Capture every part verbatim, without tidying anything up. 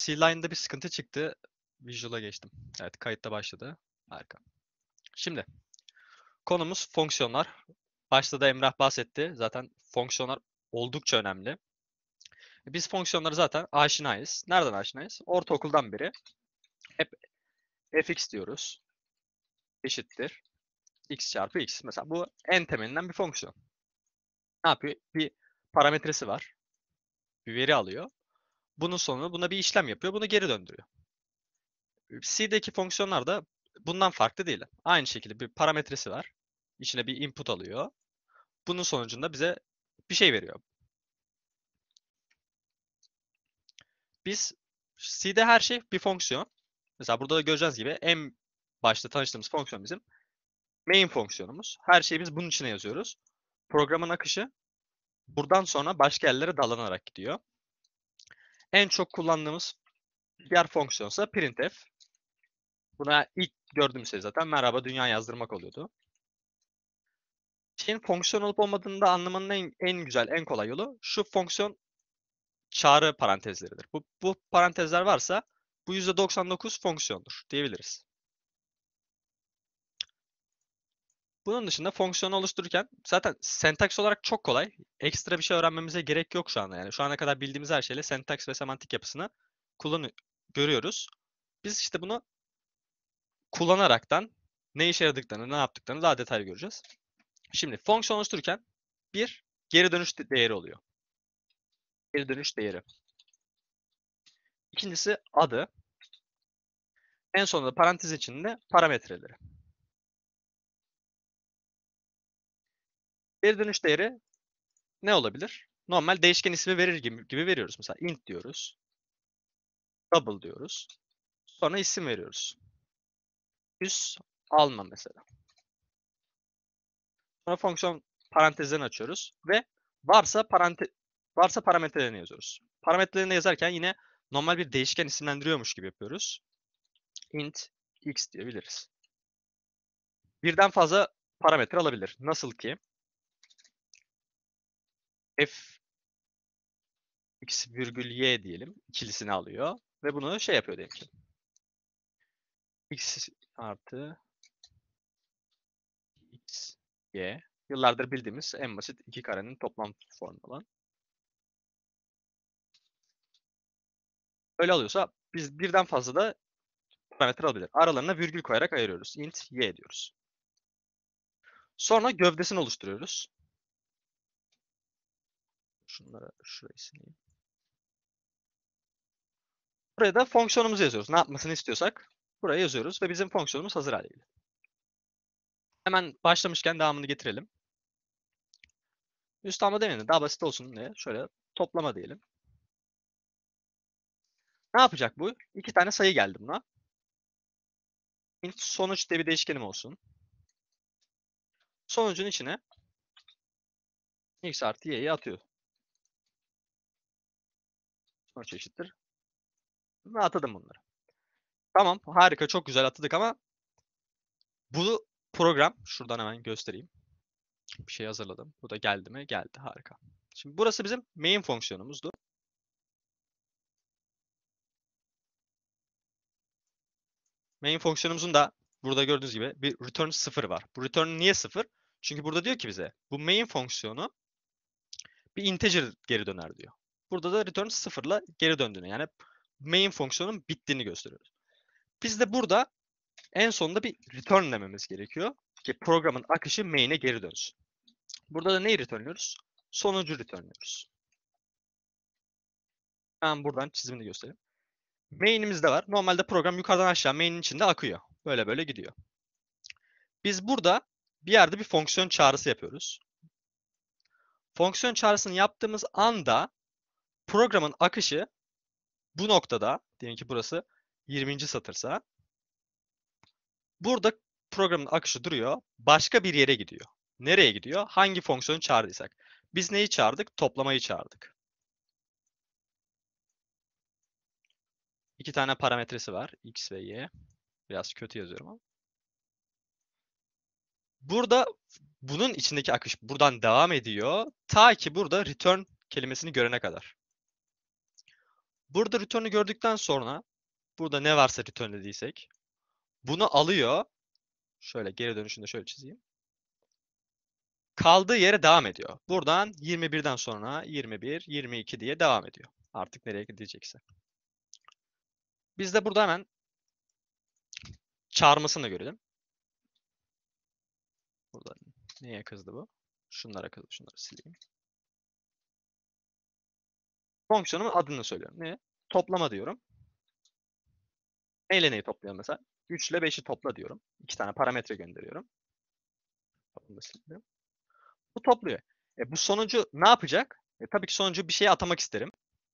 C-Line'da bir sıkıntı çıktı. Visual'a geçtim. Evet, kayıtta başladı. Harika. Şimdi konumuz fonksiyonlar. Başta da Emrah bahsetti. Zaten fonksiyonlar oldukça önemli. Biz fonksiyonları zaten aşinayız. Nereden aşinayız? Ortaokuldan beri hep fx diyoruz. Eşittir x çarpı x. Mesela bu en temelinden bir fonksiyon. Ne yapıyor? Bir parametresi var. Bir veri alıyor. Bunun sonunda buna bir işlem yapıyor. Bunu geri döndürüyor. C'deki fonksiyonlar da bundan farklı değil. Aynı şekilde bir parametresi var. İçine bir input alıyor. Bunun sonucunda bize bir şey veriyor. Biz C'de her şey bir fonksiyon. Mesela burada da göreceğiz gibi en başta tanıştığımız fonksiyon bizim main fonksiyonumuz. Her şeyi biz bunun içine yazıyoruz. Programın akışı buradan sonra başka yerlere dallanarak gidiyor. En çok kullandığımız diğer fonksiyonsa printf. Buna ilk gördüğümüz şey zaten merhaba dünya yazdırmak oluyordu. Şeyin fonksiyon olup olmadığını da anlamanın en, en güzel, en kolay yolu şu fonksiyon çağrı parantezleridir. Bu, bu parantezler varsa bu yüzde doksan dokuz fonksiyondur diyebiliriz. Bunun dışında fonksiyon oluştururken zaten sentaks olarak çok kolay. Ekstra bir şey öğrenmemize gerek yok şu anda. Yani şu ana kadar bildiğimiz her şeyle sentaks ve semantik yapısını kullan görüyoruz. Biz işte bunu kullanaraktan ne işe yaradıklarını, ne yaptıklarını daha detaylı göreceğiz. Şimdi fonksiyon oluştururken bir geri dönüş değeri oluyor. Geri dönüş değeri. İkincisi adı. En sonunda parantez içinde parametreleri. Geri dönüş değeri ne olabilir? Normal değişken ismi verir gibi, gibi veriyoruz. Mesela int diyoruz. Double diyoruz. Sonra isim veriyoruz. Üs alma mesela. Sonra fonksiyon parantezlerini açıyoruz ve varsa parante varsa parametrelerini yazıyoruz. Parametrelerini yazarken yine normal bir değişken isimlendiriyormuş gibi yapıyoruz. Int x diyebiliriz. Birden fazla parametre alabilir. Nasıl ki f x virgül y diyelim. İkilisini alıyor ve bunu şey yapıyor diyelim ki. X artı x y. Yıllardır bildiğimiz en basit iki karenin toplam formu olan. Öyle alıyorsa biz birden fazla da parametre alabilir. Aralarına virgül koyarak ayırıyoruz. Int y diyoruz. Sonra gövdesini oluşturuyoruz. Şunları şurayı sileyim. Buraya da fonksiyonumuzu yazıyoruz. Ne yapmasını istiyorsak buraya yazıyoruz ve bizim fonksiyonumuz hazır hale geliyor. Hemen başlamışken devamını getirelim. Üst alma demeyelim, daha basit olsun diye şöyle toplama diyelim. Ne yapacak bu? İki tane sayı geldi buna. Int sonuç diye bir değişkenim olsun. Sonucun içine x artı y'yi atıyor. Sonuç eşittir. Ve atadım bunları. Tamam, harika, çok güzel atadık ama bu program, şuradan hemen göstereyim. Bir şey hazırladım. Bu da geldi mi? Geldi, harika. Şimdi burası bizim main fonksiyonumuzdu. Main fonksiyonumuzun da burada gördüğünüz gibi bir return sıfır var. Bu return niye sıfır? Çünkü burada diyor ki bize bu main fonksiyonu bir integer geri döner diyor. Burada da return sıfırla geri döndüğünü, yani main fonksiyonun bittiğini gösteriyoruz. Biz de burada en sonunda bir return dememiz gerekiyor ki programın akışı main'e geri dönsün. Burada da neyi returnluyoruz? Sonucu returnluyoruz. Ben buradan çizimini göstereyim. Main'imiz de var. Normalde program yukarıdan aşağı main'in içinde akıyor. Böyle böyle gidiyor. Biz burada bir yerde bir fonksiyon çağrısı yapıyoruz. Fonksiyon çağrısını yaptığımız anda programın akışı bu noktada, diyelim ki burası yirminci satırsa, burada programın akışı duruyor. Başka bir yere gidiyor. Nereye gidiyor? Hangi fonksiyonu çağırdıysak. Biz neyi çağırdık? Toplamayı çağırdık. İki tane parametresi var. X ve Y. Biraz kötü yazıyorum ama. Burada bunun içindeki akış buradan devam ediyor. Ta ki burada return kelimesini görene kadar. Burada return'ü gördükten sonra burada ne varsa return dediysek bunu alıyor. Şöyle geri dönüşünde şöyle çizeyim. Kaldığı yere devam ediyor. Buradan yirmi birden sonra yirmi bir, yirmi iki diye devam ediyor. Artık nereye gidecekse. Biz de burada hemen çağırmasını görelim. Burada neye kızdı bu? Şunlara kızdı. Şunları sileyim. Fonksiyonumun adını söylüyorum. Ne? Toplama diyorum. Neyle neyi topluyorum mesela? üç ile beşi topla diyorum. İki tane parametre gönderiyorum. Bunu da sildim. Bu topluyor. E, bu sonucu ne yapacak? E, tabii ki sonucu bir şeye atamak isterim.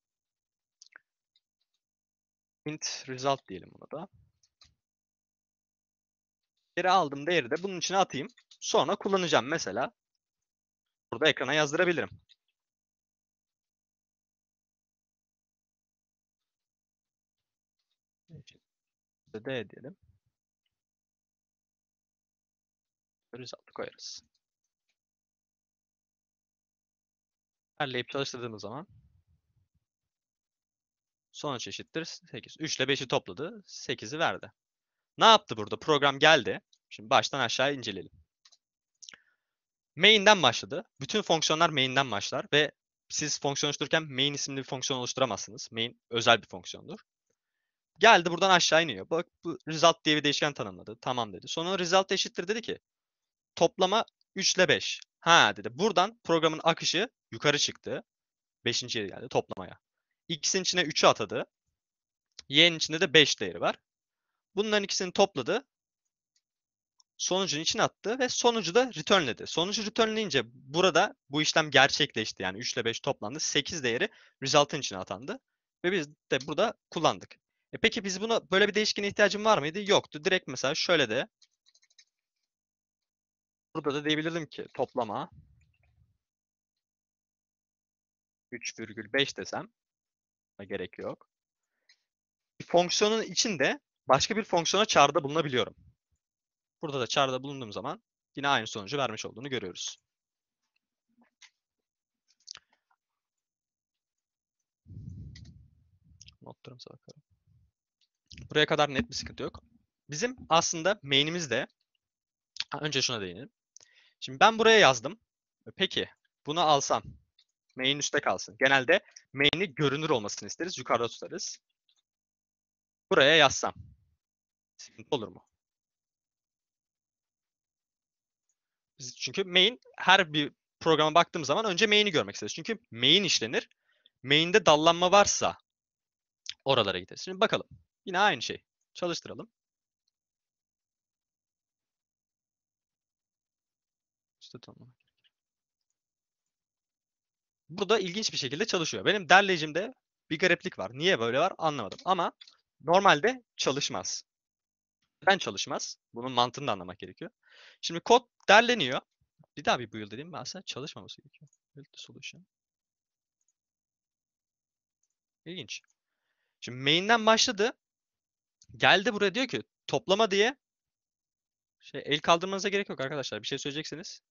Int result diyelim buna da. Geri aldım değeri de bunun içine atayım. Sonra kullanacağım. Mesela burada ekrana yazdırabilirim. D diyelim. Result'ı koyarız. Derleyip çalıştırdığımız zaman sonuç eşittir sekiz. üç ile beşi topladı. sekizi verdi. Ne yaptı burada? Program geldi. Şimdi baştan aşağı inceleyelim. Main'den başladı. Bütün fonksiyonlar main'den başlar ve siz fonksiyon oluştururken main isimli bir fonksiyon oluşturamazsınız. Main özel bir fonksiyondur. Geldi buradan aşağı iniyor. Bak bu result diye bir değişken tanımladı. Tamam dedi. Sonra result eşittir dedi ki toplama üç ile beş. Ha dedi. Buradan programın akışı yukarı çıktı. beşinciye geldi toplamaya. X'in içine üçü atadı. Y'nin içinde de beş değeri var. Bunların ikisini topladı. Sonucun içine attı ve sonucu da returnledi. Sonucu returnleyince burada bu işlem gerçekleşti. Yani üç ile beş toplandı. sekiz değeri result'ın içine atandı. Ve biz de burada kullandık. E peki biz buna böyle bir değişkene ihtiyacım var mıydı? Yoktu. Direkt mesela şöyle de burada da diyebilirdim ki toplama üç virgül beş desem gerek yok. Bir fonksiyonun içinde başka bir fonksiyona çağrıda bulunabiliyorum. Burada da çağrıda bulunduğum zaman yine aynı sonucu vermiş olduğunu görüyoruz. Notlarımıza bakalım. Buraya kadar net bir sıkıntı yok. Bizim aslında main'imizde önce şuna değinelim. Şimdi ben buraya yazdım. Peki bunu alsam main üstte kalsın. Genelde main'i görünür olmasını isteriz. Yukarıda tutarız. Buraya yazsam sıkıntı olur mu? Biz çünkü main her bir programa baktığım zaman önce main'i görmek isteriz. Çünkü main işlenir. Main'de dallanma varsa oralara gideriz. Şimdi bakalım. Yine aynı şey. Çalıştıralım. İşte tamam. Burada ilginç bir şekilde çalışıyor. Benim derleyicimde bir gariplik var. Niye böyle var anlamadım. Ama normalde çalışmaz. Neden çalışmaz? Bunun mantığını da anlamak gerekiyor. Şimdi kod derleniyor. Bir daha bir build edeyim. Ben aslında çalışmaması gerekiyor. Build the solution. İlginç. Şimdi main'den başladı. Geldi buraya diyor ki toplama diye şey el kaldırmanıza gerek yok arkadaşlar. Bir şey söyleyeceksiniz.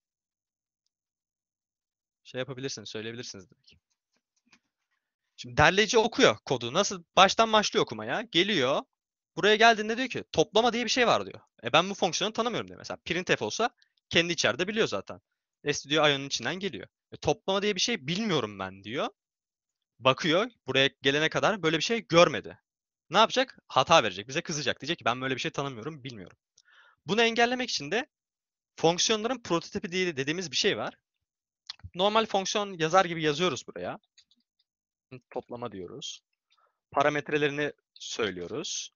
Şey yapabilirsiniz, söyleyebilirsiniz demek. Şimdi derleyici okuyor kodu. Nasıl? Baştan başlıyor okumaya. Geliyor. Buraya geldiğinde diyor ki toplama diye bir şey var diyor. E ben bu fonksiyonu tanımıyorum diyor. Mesela printf olsa kendi içeride biliyor zaten. Studio I O'nun içinden geliyor. E, toplama diye bir şey bilmiyorum ben diyor. Bakıyor buraya gelene kadar böyle bir şey görmedi. Ne yapacak? Hata verecek. Bize kızacak. Diyecek ki ben böyle bir şey tanımıyorum, bilmiyorum. Bunu engellemek için de fonksiyonların prototipi diye dediğimiz bir şey var. Normal fonksiyon yazar gibi yazıyoruz buraya. Toplama diyoruz. Parametrelerini söylüyoruz.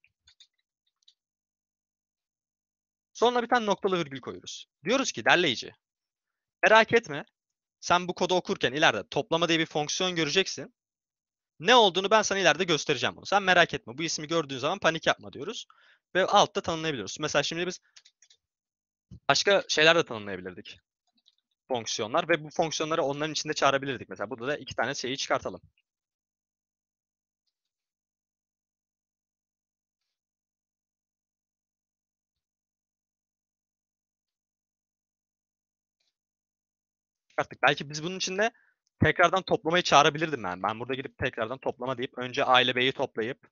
Sonra bir tane noktalı virgül koyuyoruz. Diyoruz ki derleyici, merak etme. Sen bu kodu okurken ileride toplama diye bir fonksiyon göreceksin. Ne olduğunu ben sana ileride göstereceğim bunu. Sen merak etme. Bu ismi gördüğün zaman panik yapma diyoruz. Ve altta tanımlayabiliyoruz. Mesela şimdi biz başka şeyler de tanımlayabilirdik. Fonksiyonlar ve bu fonksiyonları onların içinde çağırabilirdik. Mesela burada da iki tane şeyi çıkartalım. Çıkarttık. Belki biz bunun içinde tekrardan toplamayı çağırabilirdim ben. Ben burada gidip tekrardan toplama deyip önce A ile B'yi toplayıp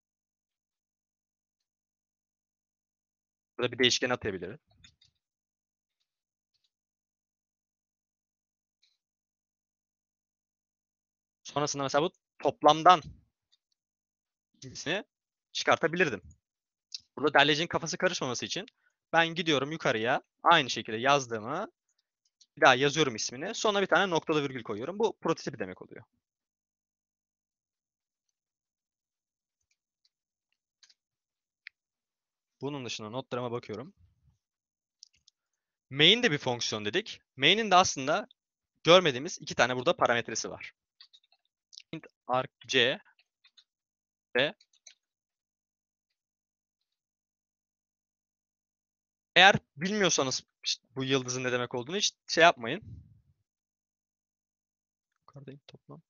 burada bir değişken atayabilirim. Sonrasında mesela bu toplamdan ikisini çıkartabilirdim. Burada derleyicinin kafası karışmaması için ben gidiyorum yukarıya aynı şekilde yazdığımı bir daha yazıyorum ismini. Sonra bir tane noktalı virgül koyuyorum. Bu prototipi demek oluyor. Bunun dışında notlarıma bakıyorum. Main de bir fonksiyon dedik. Main'in de aslında görmediğimiz iki tane burada parametresi var. int argc ve eğer bilmiyorsanız işte bu yıldızın ne demek olduğunu hiç şey yapmayın. Yukarıdayım toplam.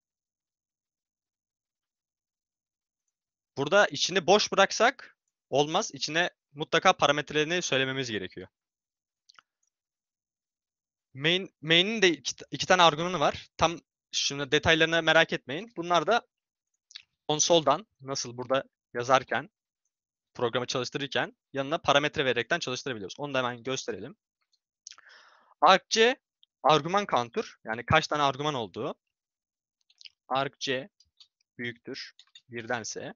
Burada içini boş bıraksak olmaz. İçine mutlaka parametrelerini söylememiz gerekiyor. Main, main'in de iki, iki tane argümanı var. Tam şunu detaylarına merak etmeyin. Bunlar da konsoldan nasıl burada yazarken programı çalıştırırken yanına parametre vererekten çalıştırabiliyoruz. Onu da hemen gösterelim. Argc argüman counter yani kaç tane argüman olduğu. Argc büyüktür birdense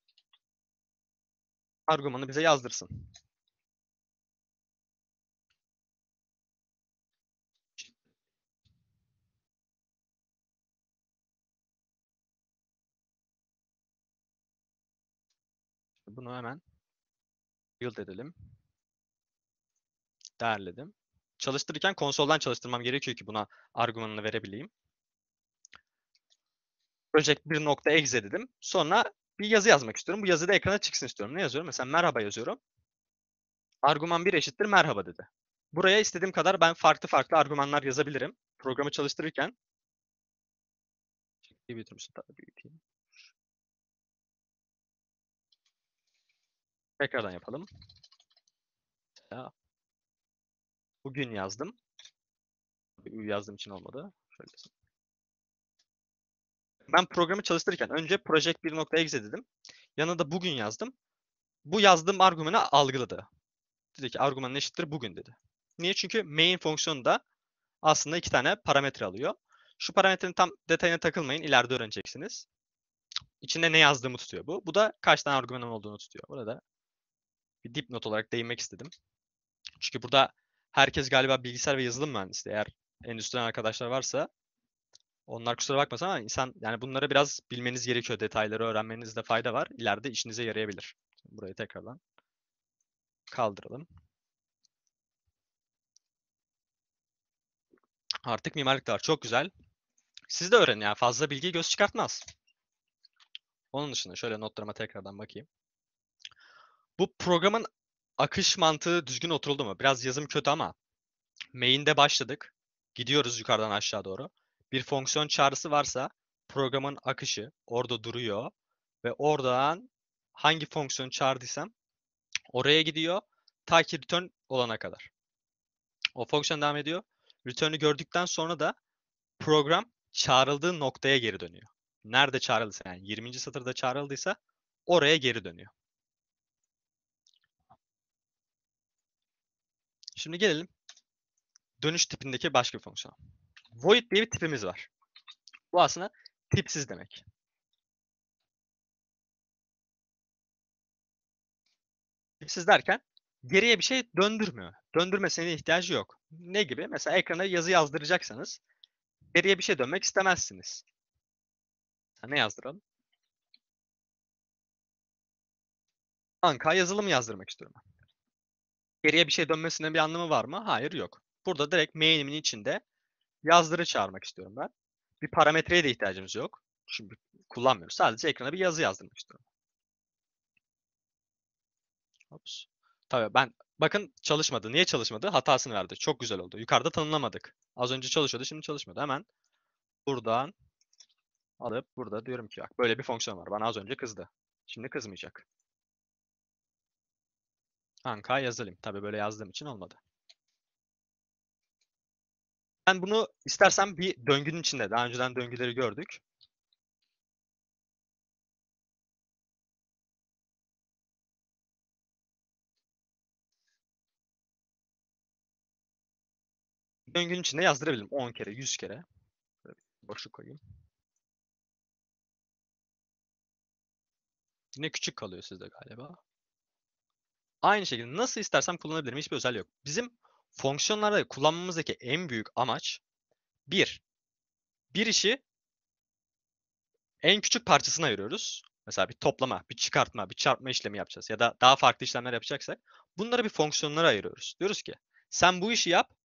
argümanı bize yazdırsın. Bunu hemen build edelim. Değerledim. Çalıştırırken konsoldan çalıştırmam gerekiyor ki buna argümanını verebileyim. Project bir nokta exe dedim. Sonra bir yazı yazmak istiyorum. Bu yazı da ekrana çıksın istiyorum. Ne yazıyorum? Mesela merhaba yazıyorum. Argüman bir eşittir merhaba dedi. Buraya istediğim kadar ben farklı farklı argümanlar yazabilirim. Programı çalıştırırken. Büyütürmüşsün tabii büyüteyim. Tekrardan yapalım. Mesela bugün yazdım. Ü yazdığım için olmadı. Şöyle. Ben programı çalıştırırken önce project bir nokta exe dedim. Yanına da bugün yazdım. Bu yazdığım argümanı algıladı. Dedi ki argümanın eşittir bugün dedi. Niye? Çünkü main fonksiyonu da aslında iki tane parametre alıyor. Şu parametrenin tam detayına takılmayın. İleride öğreneceksiniz. İçinde ne yazdığımı tutuyor bu. Bu da kaç tane argümanım olduğunu tutuyor. Burada bir dipnot olarak değinmek istedim. Çünkü burada herkes galiba bilgisayar ve yazılım mühendisliği. Eğer endüstriyel arkadaşlar varsa onlar kusura bakmasın ama insan yani bunları biraz bilmeniz gerekiyor. Detayları öğrenmenizde fayda var. İleride işinize yarayabilir. Burayı tekrardan kaldıralım. Artık mimarlık da var. Çok güzel. Siz de öğrenin yani. Fazla bilgi göz çıkartmaz. Onun dışında şöyle notlarıma tekrardan bakayım. Bu programın akış mantığı düzgün oturuldu mu? Biraz yazım kötü ama main'de başladık. Gidiyoruz yukarıdan aşağı doğru. Bir fonksiyon çağrısı varsa programın akışı orada duruyor ve oradan hangi fonksiyon çağırdıysam oraya gidiyor ta ki return olana kadar. O fonksiyon devam ediyor. Return'ü gördükten sonra da program çağrıldığı noktaya geri dönüyor. Nerede çağrıldıysa yani yirminci satırda çağrıldıysa oraya geri dönüyor. Şimdi gelelim dönüş tipindeki başka bir fonksiyon. Void diye bir tipimiz var. Bu aslında tipsiz demek. Tipsiz derken geriye bir şey döndürmüyor. Döndürmesine ihtiyacı yok. Ne gibi? Mesela ekrana yazı yazdıracaksanız geriye bir şey dönmek istemezsiniz. Ne yazdıralım? Anka yazılımı yazdırmak istiyorum. Geriye bir şey dönmesinin bir anlamı var mı? Hayır, yok. Burada direkt main'imin içinde yazdırı çağırmak istiyorum ben. Bir parametreye de ihtiyacımız yok. Çünkü kullanmıyoruz. Sadece ekrana bir yazı yazdırmak istiyorum. Ops. Tabii ben bakın çalışmadı. Niye çalışmadı? Hatasını verdi. Çok güzel oldu. Yukarıda tanımlamadık. Az önce çalışıyordu, şimdi çalışmadı. Hemen buradan alıp burada diyorum ki bak böyle bir fonksiyon var. Bana az önce kızdı. Şimdi kızmayacak. Anka yazayım. Tabii böyle yazdığım için olmadı. Ben bunu istersen bir döngünün içinde, daha önceden döngüleri gördük. Döngünün içinde yazdırabilirim. on kere, yüz kere. Böyle bir boşluk koyayım. Yine küçük kalıyor sizde galiba. Aynı şekilde nasıl istersem kullanabilirim. Hiçbir özelliği yok. Bizim fonksiyonlarda kullanmamızdaki en büyük amaç bir, bir işi en küçük parçasına ayırıyoruz. Mesela bir toplama, bir çıkartma, bir çarpma işlemi yapacağız ya da daha farklı işlemler yapacaksak bunları bir fonksiyonlara ayırıyoruz. Diyoruz ki sen bu işi yap,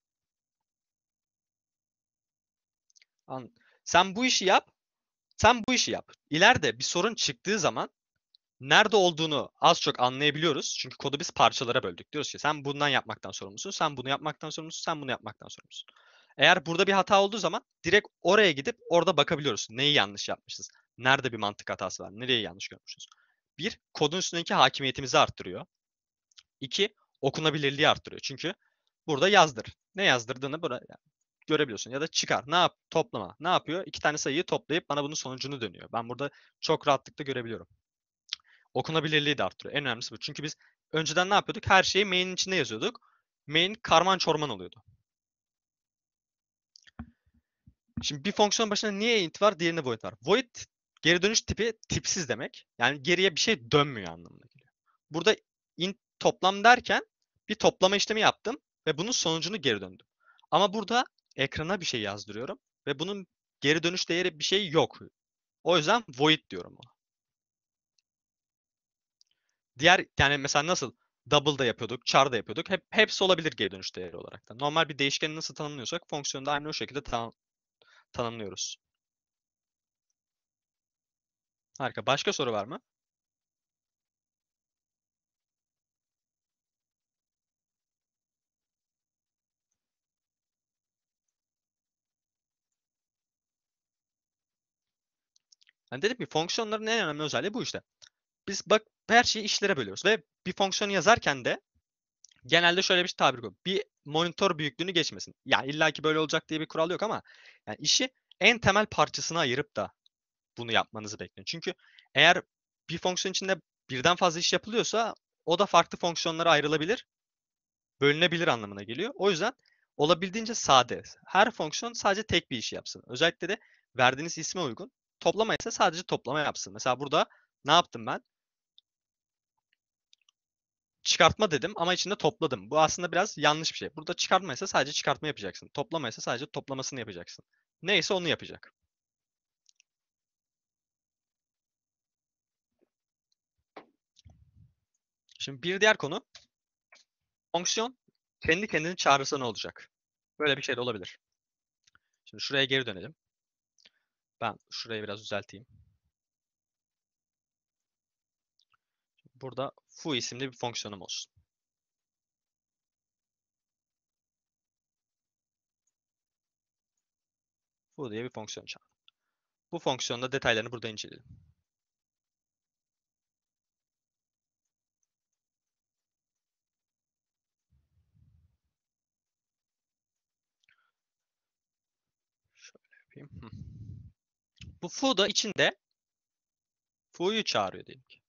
an- sen bu işi yap, sen bu işi yap. İleride bir sorun çıktığı zaman nerede olduğunu az çok anlayabiliyoruz. Çünkü kodu biz parçalara böldük. Diyoruz ki sen bundan yapmaktan sorumlusun, sen bunu yapmaktan sorumlusun, sen bunu yapmaktan sorumlusun. Eğer burada bir hata olduğu zaman direkt oraya gidip orada bakabiliyoruz. Neyi yanlış yapmışız? Nerede bir mantık hatası var? Nereyi yanlış görmüşüz? Bir, kodun üstündeki hakimiyetimizi arttırıyor. İki, okunabilirliği arttırıyor. Çünkü burada yazdır. Ne yazdırdığını burada görebiliyorsun. Ya da çıkar. Ne yap? Toplama. Ne yapıyor? İki tane sayıyı toplayıp bana bunun sonucunu dönüyor. Ben burada çok rahatlıkla görebiliyorum. Okunabilirliği de arttırıyor. En önemlisi bu. Çünkü biz önceden ne yapıyorduk? Her şeyi main'in içinde yazıyorduk. Main karman çorman oluyordu. Şimdi bir fonksiyon başına niye int var, diğerinde void var. Void geri dönüş tipi tipsiz demek. Yani geriye bir şey dönmüyor anlamına geliyor. Burada int toplam derken bir toplama işlemi yaptım ve bunun sonucunu geri döndüm. Ama burada ekrana bir şey yazdırıyorum ve bunun geri dönüş değeri bir şey yok. O yüzden void diyorum ona. Diğer yani mesela nasıl double da yapıyorduk, char da yapıyorduk. Hep hepsi olabilir geri dönüş değeri olarak da. Normal bir değişkeni nasıl tanımlıyorsak fonksiyonu da aynı o şekilde tan tanımlıyoruz. Harika. Başka soru var mı? Yani dedim ki fonksiyonların en önemli özelliği bu işte. Biz bak her şeyi işlere bölüyoruz ve bir fonksiyonu yazarken de genelde şöyle bir tabir koyuyorum. Bir monitör büyüklüğünü geçmesin. Yani illaki böyle olacak diye bir kural yok ama yani işi en temel parçasına ayırıp da bunu yapmanızı bekliyorum. Çünkü eğer bir fonksiyon içinde birden fazla iş yapılıyorsa o da farklı fonksiyonlara ayrılabilir, bölünebilir anlamına geliyor. O yüzden olabildiğince sade. Her fonksiyon sadece tek bir işi yapsın. Özellikle de verdiğiniz isme uygun. Toplama ise sadece toplama yapsın. Mesela burada ne yaptım ben? Çıkartma dedim ama içinde topladım. Bu aslında biraz yanlış bir şey. Burada çıkartma ise sadece çıkartma yapacaksın. Toplama ise sadece toplamasını yapacaksın. Neyse onu yapacak. Şimdi bir diğer konu fonksiyon kendi kendini çağırırsa ne olacak? Böyle bir şey de olabilir. Şimdi şuraya geri dönelim. Ben şurayı biraz düzelteyim. Burada foo isimli bir fonksiyonum olsun. Foo diye bir fonksiyon çağır. Bu fonksiyonda detaylarını burada inceleyelim. Şöyle yapayım. Hı. Bu foo da içinde foo'yu çağırıyor diyelim ki.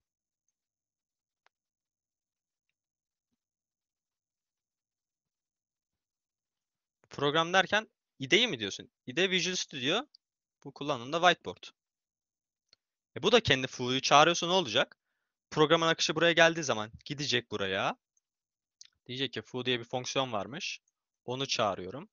Program derken I D E'yi mi diyorsun? I D E Visual Studio. Bu kullanımda whiteboard. E bu da kendi foo'yu çağırıyorsa ne olacak? Programın akışı buraya geldiği zaman gidecek buraya. Diyecek ki foo diye bir fonksiyon varmış. Onu çağırıyorum.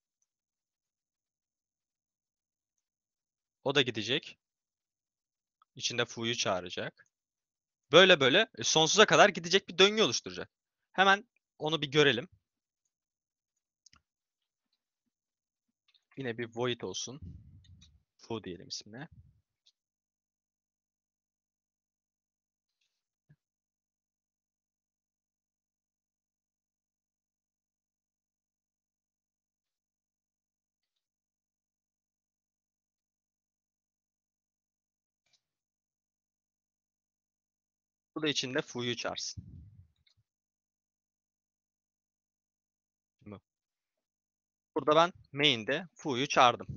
O da gidecek. İçinde foo'yu çağıracak. Böyle böyle e, sonsuza kadar gidecek bir döngü oluşturacak. Hemen onu bir görelim. Yine bir void olsun. Foo diyelim ismine. Bu da içinde foo'yu çağırsın. Bu. Burada ben main'de foo'yu çağırdım.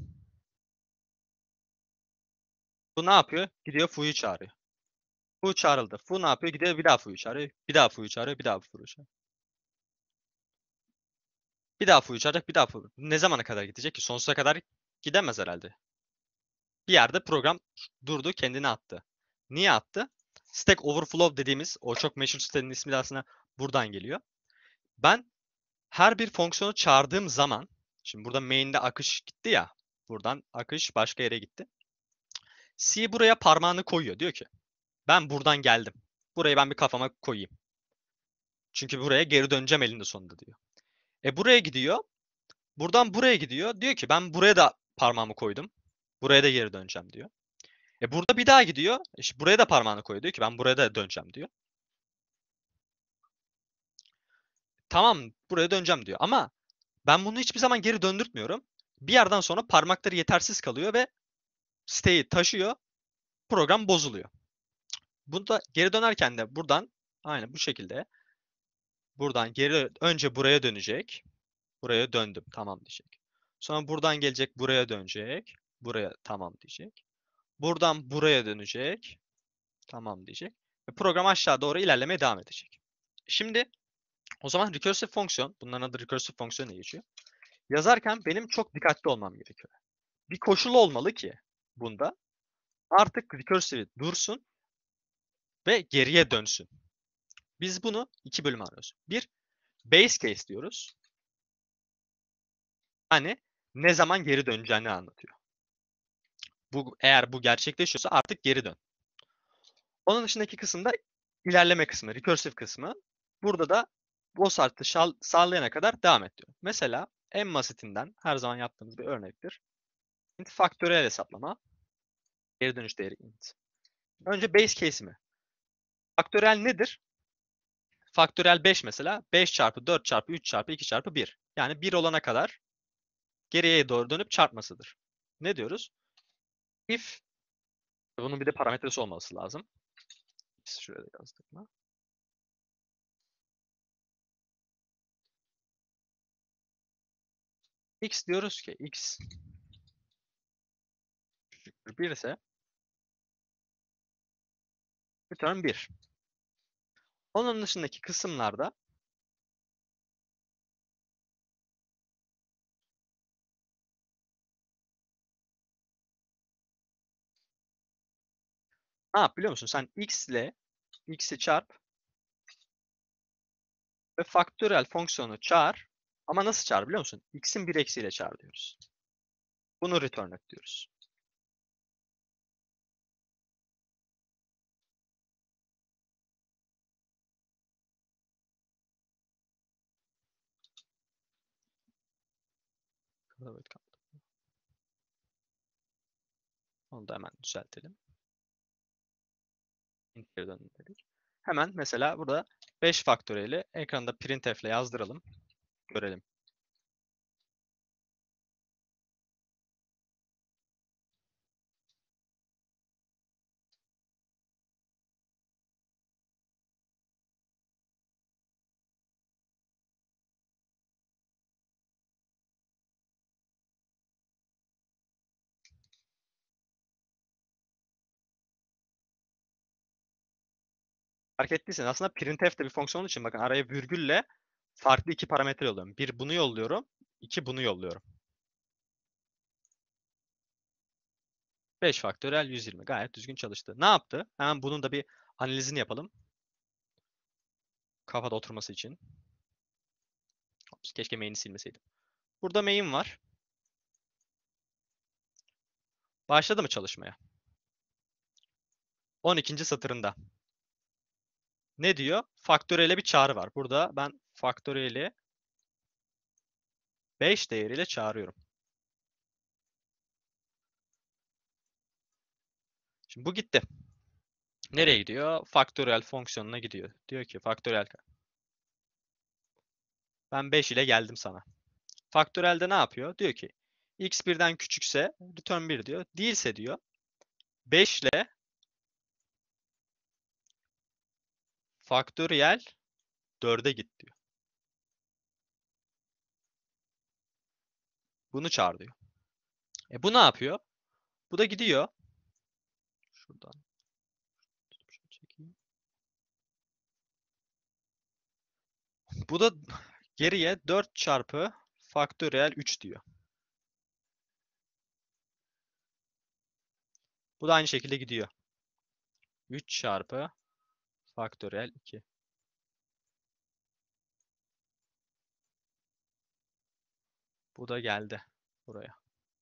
Bu ne yapıyor? Gidiyor foo'yu çağırıyor. Foo çağrıldı. Foo ne yapıyor? Gidiyor bir daha foo'yu çağırıyor. Bir daha foo'yu çağırıyor. Bir daha foo'yu çağırıyor. Bir daha foo'yu çağıracak. Bir daha foo. Ne zamana kadar gidecek ki? Sonsuza kadar gidemez herhalde. Bir yerde program durdu, kendini attı. Niye attı? Stack Overflow dediğimiz o çok meşhur sitenin ismi de aslında buradan geliyor. Ben her bir fonksiyonu çağırdığım zaman, şimdi burada main'de akış gitti ya, buradan akış başka yere gitti. C buraya parmağını koyuyor. Diyor ki ben buradan geldim. Burayı ben bir kafama koyayım. Çünkü buraya geri döneceğim elinde sonunda diyor. E buraya gidiyor. Buradan buraya gidiyor. Diyor ki ben buraya da parmağımı koydum. Buraya da geri döneceğim diyor. E burada bir daha gidiyor. İşte buraya da parmağını koyuyor. Diyor ki ben buraya da döneceğim diyor. Tamam buraya döneceğim diyor. Ama ben bunu hiçbir zaman geri döndürtmüyorum. Bir yerden sonra parmakları yetersiz kalıyor ve siteyi taşıyor. Program bozuluyor. Bunu da geri dönerken de buradan aynı bu şekilde buradan geri önce buraya dönecek. Buraya döndüm. Tamam diyecek. Sonra buradan gelecek buraya dönecek. Buraya tamam diyecek. Buradan buraya dönecek. Tamam diyecek. Ve program aşağı doğru ilerlemeye devam edecek. Şimdi o zaman recursive fonksiyon, bunların adı recursive fonksiyon diye geçiyor. Yazarken benim çok dikkatli olmam gerekiyor. Bir koşul olmalı ki bunda artık recursive dursun ve geriye dönsün. Biz bunu iki bölüm arıyoruz. Bir, base case diyoruz. Hani ne zaman geri döneceğini anlatıyor. Bu eğer bu gerçekleşiyorsa artık geri dön. Onun dışındaki kısımda ilerleme kısmı, recursive kısmı. Burada da bu şartı sağlayana kadar devam et diyor. Mesela en basitinden her zaman yaptığımız bir örnektir. Int faktöriyel hesaplama. Geri dönüş değeri int. Önce base case'imi. Faktöriyel nedir? Faktöriyel beş mesela. beş çarpı dört çarpı üç çarpı iki çarpı bir. Yani bir olana kadar geriye doğru dönüp çarpmasıdır. Ne diyoruz? If, bunun bir de parametresi olması lazım. Şuraya da yazdık mı? X diyoruz ki x küçüktür bir ise return bir. Onun dışındaki kısımlarda ne yap biliyor musun? Sen x ile x'i çarp ve faktöriyel fonksiyonu çağır. Ama nasıl çağır biliyor musun? X'in bir eksiyle çağır diyoruz. Bunu return et diyoruz. Onu da hemen düzeltelim. Geri döndüm dedik. Hemen mesela burada beş faktöriyeli ekranda printf ile yazdıralım. Görelim. Fark ettiysen aslında printf de bir fonksiyon için bakın araya virgülle farklı iki parametre yolluyorum. Bir bunu yolluyorum. iki bunu yolluyorum. beş faktöriyel yüz yirmi gayet düzgün çalıştı. Ne yaptı? Hemen bunun da bir analizini yapalım. Kafada oturması için. Keşke main'i silmeseydim. Burada main var. Başladı mı çalışmaya? on ikinci satırında. Ne diyor? Faktöriyele bir çağrı var. Burada ben faktöriyeli beş değeriyle çağırıyorum. Şimdi bu gitti. Nereye gidiyor? Faktöriyel fonksiyonuna gidiyor. Diyor ki faktöriyel. Ben beş ile geldim sana. Faktöriyelde ne yapıyor? Diyor ki x birden küçükse return bir diyor. Değilse diyor beş ile faktöriyel dörde git diyor. Bunu çağır diyor. E bu ne yapıyor? Bu da gidiyor. Şuradan çekeyim. Bu da geriye dört çarpı faktöriyel üç diyor. Bu da aynı şekilde gidiyor. üç çarpı faktöriyel iki. Bu da geldi buraya.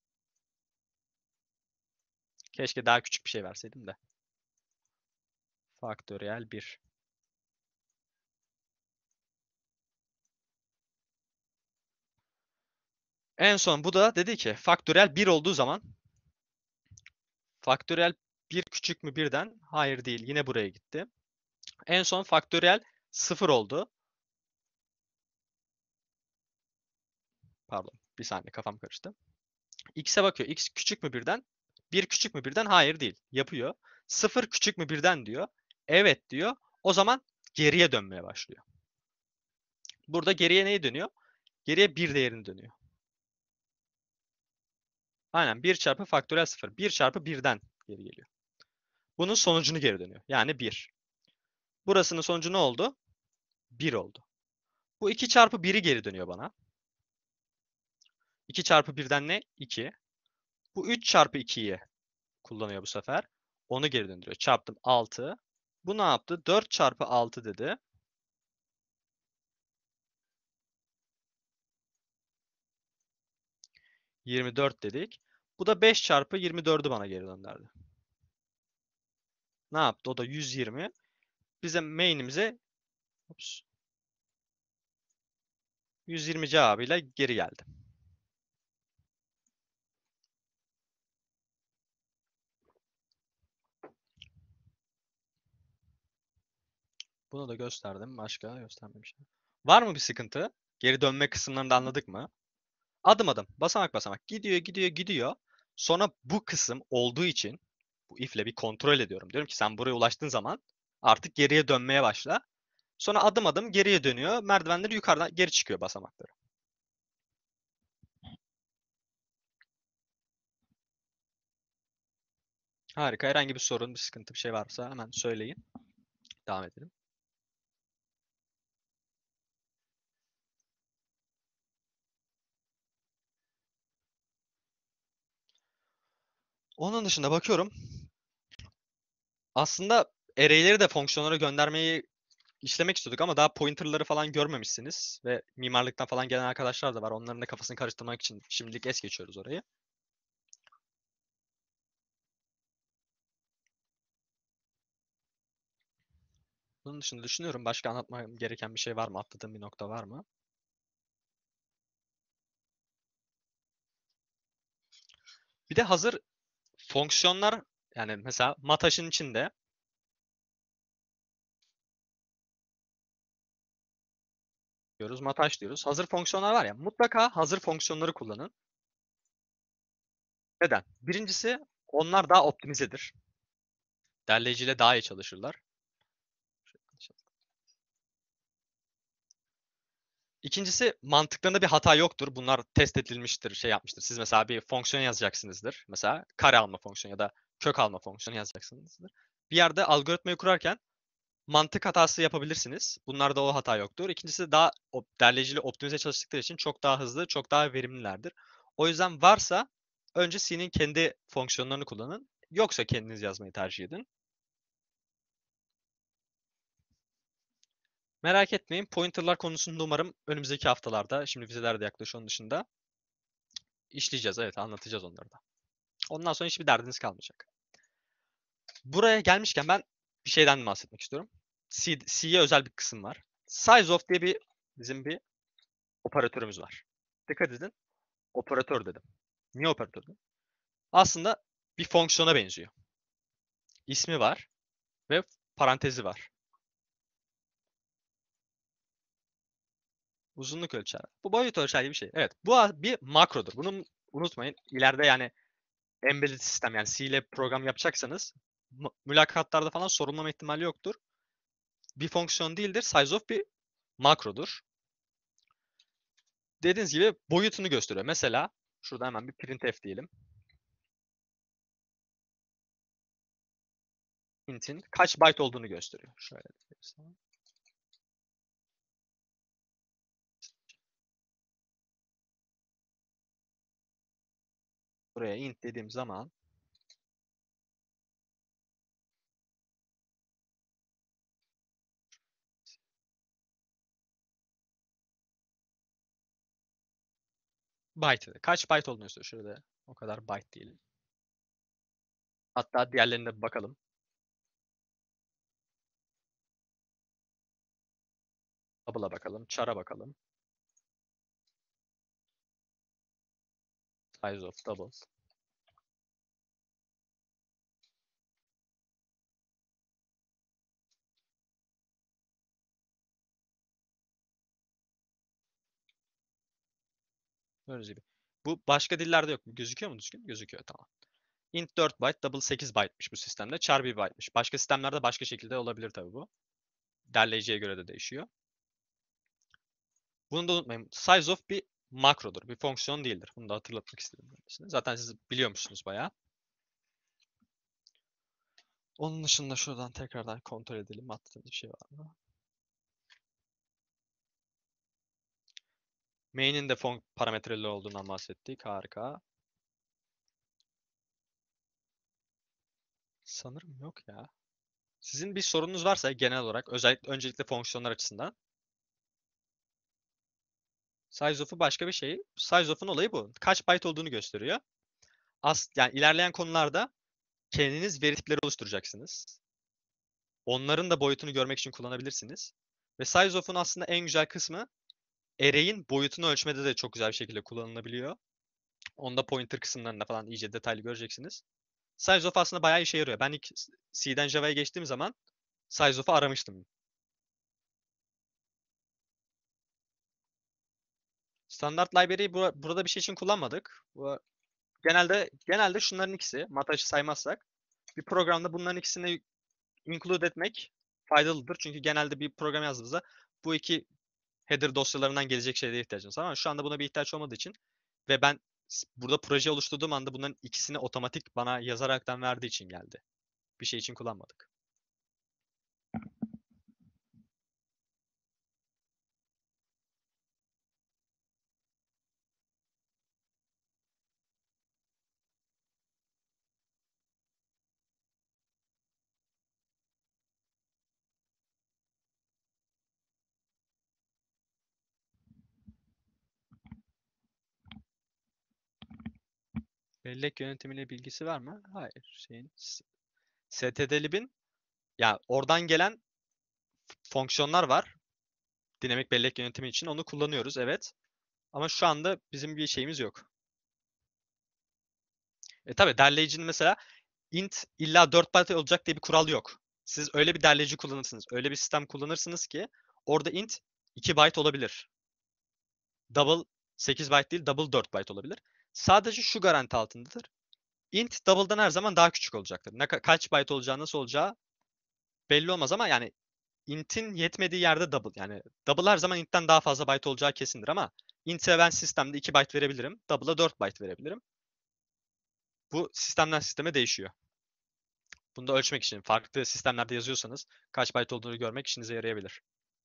Keşke daha küçük bir şey verseydim de. Faktöriyel bir. En son bu da dedi ki faktöriyel bir olduğu zaman faktöriyel bir küçük mü birden? Hayır değil. Yine buraya gitti. En son faktöriyel sıfır oldu. Pardon. Bir saniye kafam karıştı. X'e bakıyor. X küçük mü birden? bir küçük mü birden? Hayır değil. Yapıyor. sıfır küçük mü birden diyor. Evet diyor. O zaman geriye dönmeye başlıyor. Burada geriye neyi dönüyor? Geriye bir değerini dönüyor. Aynen bir çarpı faktöriyel sıfır. bir çarpı birden geri geliyor. Bunun sonucunu geri dönüyor. Yani bir. Burasının sonucu ne oldu? bir oldu. Bu iki çarpı biri geri dönüyor bana. iki çarpı birden ne? iki. Bu üç çarpı ikiyi kullanıyor bu sefer. Onu geri döndürüyor. Çarptım altı. Bu ne yaptı? dört çarpı altı dedi. yirmi dört dedik. Bu da beş çarpı yirmi dördü bana geri gönderdi. Ne yaptı? O da yüz yirmi. Bize main'imize ups, yüz yirmi cevabıyla geri geldi. Bunu da gösterdim. Başka göstermemişim. Var mı bir sıkıntı? Geri dönme kısımlarını da anladık mı? Adım adım, basamak basamak gidiyor, gidiyor, gidiyor. Sonra bu kısım olduğu için bu if'le bir kontrol ediyorum. Diyorum ki sen buraya ulaştığın zaman artık geriye dönmeye başla. Sonra adım adım geriye dönüyor. Merdivenleri yukarıdan geri çıkıyor basamakları. Harika. Herhangi bir sorun, bir sıkıntı, bir şey varsa hemen söyleyin. Devam edelim. Onun dışında bakıyorum. Aslında array'leri de fonksiyonlara göndermeyi işlemek istiyorduk ama daha pointer'ları falan görmemişsiniz. Ve mimarlıktan falan gelen arkadaşlar da var. Onların da kafasını karıştırmak için şimdilik es geçiyoruz orayı. Bunun dışında düşünüyorum. Başka anlatmam gereken bir şey var mı? Atladığım bir nokta var mı? Bir de hazır fonksiyonlar, yani mesela MATHAŞ'ın içinde diyoruz, MATHAŞ diyoruz. Hazır fonksiyonlar var ya, mutlaka hazır fonksiyonları kullanın. Neden? Birincisi, onlar daha optimizedir. Derleyiciyle daha iyi çalışırlar. İkincisi, mantıklarında bir hata yoktur. Bunlar test edilmiştir, şey yapmıştır. Siz mesela bir fonksiyon yazacaksınızdır. Mesela kare alma fonksiyonu ya da kök alma fonksiyonu yazacaksınızdır. Bir yerde algoritmayı kurarken mantık hatası yapabilirsiniz. Bunlarda o hata yoktur. İkincisi, daha derleyiciyle optimize çalıştıkları için çok daha hızlı, çok daha verimlilerdir. O yüzden varsa önce C'nin kendi fonksiyonlarını kullanın. Yoksa kendiniz yazmayı tercih edin. Merak etmeyin. Pointer'lar konusunda umarım önümüzdeki haftalarda, şimdi vizeler de yaklaşıyor onun dışında, işleyeceğiz. Evet, anlatacağız onları da. Ondan sonra hiçbir derdiniz kalmayacak. Buraya gelmişken ben bir şeyden bahsetmek istiyorum. C, C'ye özel bir kısım var. Sizeof diye bir bizim bir operatörümüz var. Dikkat edin. Operatör dedim. Niye operatör dedim? Aslında bir fonksiyona benziyor. İsmi var ve parantezi var. Uzunluk ölçer. Bu boyut ölçer gibi bir şey. Evet. Bu bir makrodur. Bunu unutmayın. İleride yani embedded sistem, yani C ile program yapacaksanız mülakatlarda falan sorulmama ihtimali yoktur. Bir fonksiyon değildir. Sizeof bir makrodur. Dediğiniz gibi boyutunu gösteriyor. Mesela Şurada hemen bir printf diyelim. Int'in kaç byte olduğunu gösteriyor. Şöyle diyelim. Buraya int dediğim zaman byte. Kaç byte olduğunu gösteriyor. Şurada o kadar byte diyelim. Hatta diğerlerine bir bakalım. Double'a bakalım. Char'a bakalım. Size of double. Gördüğünüz gibi. Bu başka dillerde yok. Gözüküyor mu düzgün? Gözüküyor, tamam. Int dört byte, double sekiz byte'mış bu sistemde. Char bir byte'mış. Başka sistemlerde başka şekilde olabilir tabii bu. Derleyiciye göre de değişiyor. Bunu da unutmayın. Size of bir makrodur. Bir fonksiyon değildir. Bunu da hatırlatmak istedim. Zaten siz biliyormuşsunuz bayağı. Onun dışında şuradan tekrardan kontrol edelim. Attığımız bir şey var mı? Main'in de fon parametreli olduğundan bahsettik. Harika. Sanırım yok ya. Sizin bir sorunuz varsa genel olarak, özellikle öncelikle fonksiyonlar açısından, size of'u başka bir şey. Size of'un olayı bu. Kaç byte olduğunu gösteriyor. As yani ilerleyen konularda kendiniz veri tipleri oluşturacaksınız. Onların da boyutunu görmek için kullanabilirsiniz. Ve size of'un aslında en güzel kısmı, array'in boyutunu ölçmede de çok güzel bir şekilde kullanılabiliyor. Onda pointer kısımlarında falan iyice detaylı göreceksiniz. Size of aslında bayağı işe yarıyor. Ben ilk C'den Java'ya geçtiğim zaman size of'u aramıştım. Standart library'i bu, burada bir şey için kullanmadık. Bu, genelde genelde şunların ikisi, Mataç'ı saymazsak, bir programda bunların ikisini include etmek faydalıdır. Çünkü genelde bir program yazdığınızda bu iki header dosyalarından gelecek şeylere ihtiyacınız var. Ama şu anda buna bir ihtiyaç olmadığı için ve ben burada proje oluşturduğum anda bunların ikisini otomatik bana yazaraktan verdiği için geldi. Bir şey için kullanmadık. Bellek yönetimiyle bilgisi var mı? Hayır. Şeyin stdlib'in, yani oradan gelen fonksiyonlar var. Dinamik bellek yönetimi için onu kullanıyoruz, evet. Ama şu anda bizim bir şeyimiz yok. E tabi derleyicinin mesela int illa dört byte olacak diye bir kural yok. Siz öyle bir derleyici kullanırsınız. Öyle bir sistem kullanırsınız ki orada int iki byte olabilir. Double sekiz byte değil, double dört byte olabilir. Sadece şu garanti altındadır. Int double'dan her zaman daha küçük olacaktır. Ne ka kaç byte olacağı, nasıl olacağı belli olmaz ama yani int'in yetmediği yerde double. Yani double her zaman int'ten daha fazla byte olacağı kesindir ama int'e ben sistemde iki byte verebilirim. Double'a dört byte verebilirim. Bu sistemden sisteme değişiyor. Bunu da ölçmek için farklı sistemlerde yazıyorsanız kaç byte olduğunu görmek işinize yarayabilir.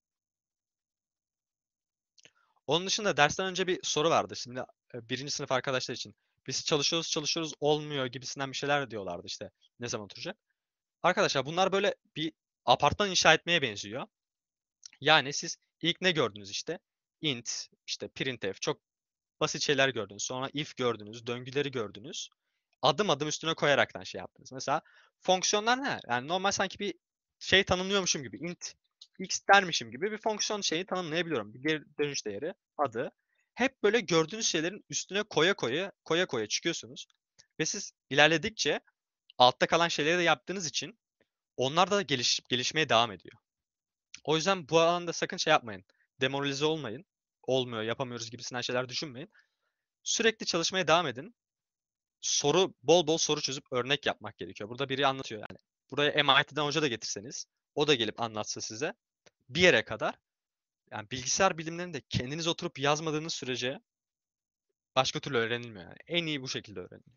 Onun dışında dersten önce bir soru vardı. Şimdi e, birinci sınıf arkadaşlar için. Biz çalışıyoruz çalışıyoruz olmuyor gibisinden bir şeyler diyorlardı işte. Ne zaman oturacak? Arkadaşlar bunlar böyle bir apartman inşa etmeye benziyor. Yani siz ilk ne gördünüz işte? Int, işte printf, çok basit şeyler gördünüz. Sonra if gördünüz, döngüleri gördünüz. Adım adım üstüne koyaraktan şey yaptınız. Mesela fonksiyonlar ne? Yani normal sanki bir şey tanımlıyormuşum gibi, int x dermişim gibi bir fonksiyon şeyi tanımlayabiliyorum. Bir geri dönüş değeri, adı. Hep böyle gördüğünüz şeylerin üstüne koya koya, koya koya çıkıyorsunuz. Ve siz ilerledikçe altta kalan şeyleri de yaptığınız için onlar da geliş, gelişmeye devam ediyor. O yüzden bu alanda sakın şey yapmayın. Demoralize olmayın. Olmuyor, yapamıyoruz gibisinden şeyler düşünmeyin. Sürekli çalışmaya devam edin. Soru, bol bol soru çözüp örnek yapmak gerekiyor. Burada biri anlatıyor yani. Buraya M I T'den hoca da getirseniz, o da gelip anlatsa size bir yere kadar, yani bilgisayar bilimlerini de kendiniz oturup yazmadığınız sürece Başka türlü öğrenilmiyor yani. En iyi bu şekilde öğreniliyor.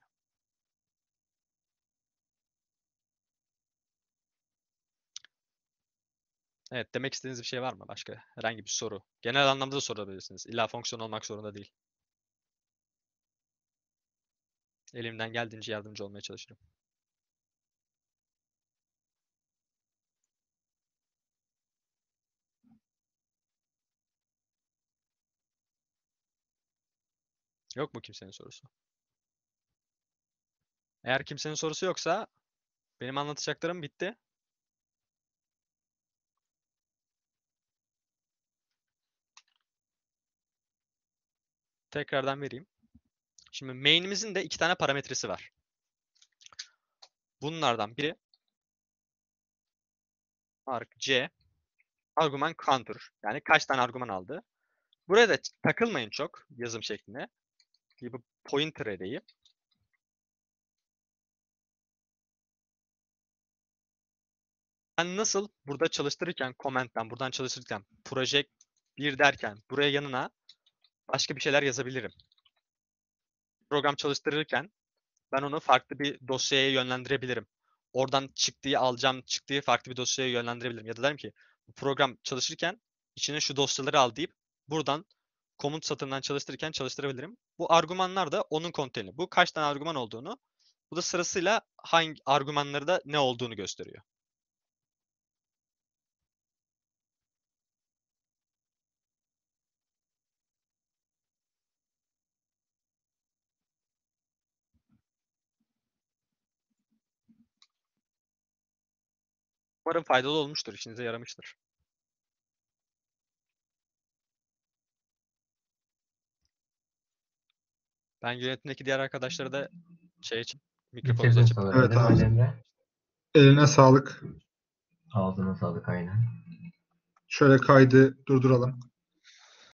Evet, demek istediğiniz bir şey var mı başka? Herhangi bir soru. Genel anlamda da sorabilirsiniz. İlla fonksiyon olmak zorunda değil. Elimden geldiğince yardımcı olmaya çalışırım. Yok mu kimsenin sorusu? Eğer kimsenin sorusu yoksa benim anlatacaklarım bitti. Tekrardan vereyim. Şimdi main'imizin de iki tane parametresi var. Bunlardan biri argc, argüman counter. Yani kaç tane argüman aldı. Buraya da takılmayın çok yazım şekline. Gibi pointer array'i. Ben nasıl burada çalıştırırken comment'ten, buradan çalıştırırken proje bir derken buraya yanına başka bir şeyler yazabilirim. Program çalıştırırken ben onu farklı bir dosyaya yönlendirebilirim. Oradan çıktığı alacağım, çıktığı farklı bir dosyaya yönlendirebilirim. Ya da derim ki bu program çalışırken içine şu dosyaları al deyip buradan komut satırından çalıştırırken çalıştırabilirim. Bu argümanlar da onun konteyni. Bu kaç tane argüman olduğunu, bu da sırasıyla hangi argümanları da ne olduğunu gösteriyor. Umarım faydalı olmuştur, işinize yaramıştır. Ben yönetimdeki diğer arkadaşlara da şey için mikrofonunuzu Bitirdin açıp sanırım, Evet değil mi abi. Emre? Eline sağlık. Ağzına sağlık, aynen. Şöyle kaydı durduralım.